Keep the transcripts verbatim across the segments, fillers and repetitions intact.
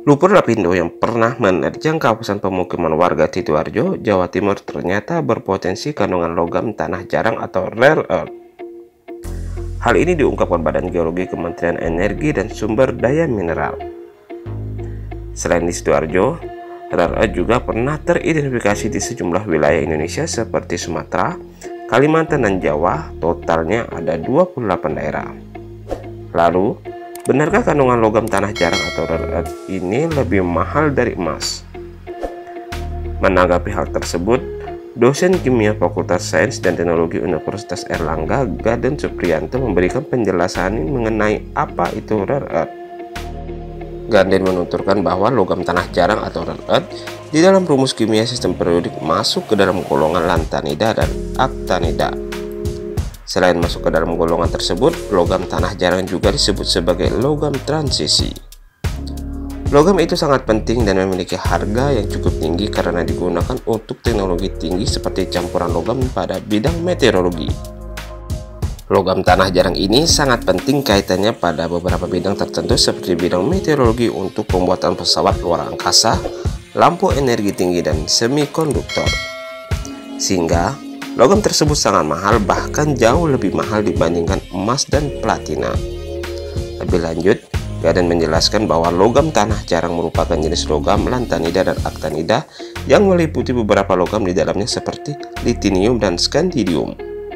Lumpur lapindo yang pernah menerjang kawasan pemukiman warga Sidoarjo, Jawa Timur ternyata berpotensi kandungan logam tanah jarang atau rare earth. Hal ini diungkapkan Badan Geologi Kementerian Energi dan Sumber Daya Mineral. Selain di Sidoarjo, rare earth juga pernah teridentifikasi di sejumlah wilayah Indonesia seperti Sumatera, Kalimantan, dan Jawa. Totalnya ada dua puluh delapan daerah. Lalu, benarkah kandungan logam tanah jarang atau rare earth ini lebih mahal dari emas? Menanggapi hal tersebut, dosen kimia Fakultas Sains dan Teknologi Universitas Airlangga, Gaden Supriyanto, memberikan penjelasan mengenai apa itu rare earth. Gaden menuturkan bahwa logam tanah jarang atau rare earth di dalam rumus kimia sistem periodik masuk ke dalam golongan lantanida dan aktinida. Selain masuk ke dalam golongan tersebut, logam tanah jarang juga disebut sebagai logam transisi. Logam itu sangat penting dan memiliki harga yang cukup tinggi karena digunakan untuk teknologi tinggi seperti campuran logam pada bidang meteorologi. Logam tanah jarang ini sangat penting kaitannya pada beberapa bidang tertentu seperti bidang meteorologi untuk pembuatan pesawat luar angkasa, lampu energi tinggi, dan semikonduktor. Sehingga logam tersebut sangat mahal, bahkan jauh lebih mahal dibandingkan emas dan platina. Lebih lanjut, Gaden menjelaskan bahwa logam tanah jarang merupakan jenis logam lantanida dan aktinida yang meliputi beberapa logam di dalamnya seperti lithium dan scandium.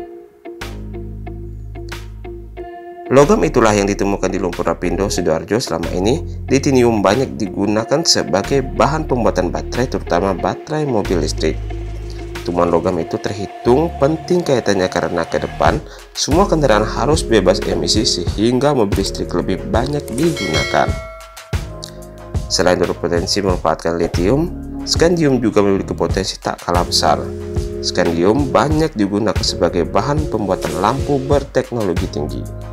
Logam itulah yang ditemukan di lumpur lapindo Sidoarjo. Selama ini, lithium banyak digunakan sebagai bahan pembuatan baterai, terutama baterai mobil listrik. Temuan logam itu terhitung penting kaitannya karena ke depan semua kendaraan harus bebas emisi sehingga mobil listrik lebih banyak digunakan. Selain berpotensi memanfaatkan lithium, scandium juga memiliki potensi tak kalah besar. Scandium banyak digunakan sebagai bahan pembuatan lampu berteknologi tinggi.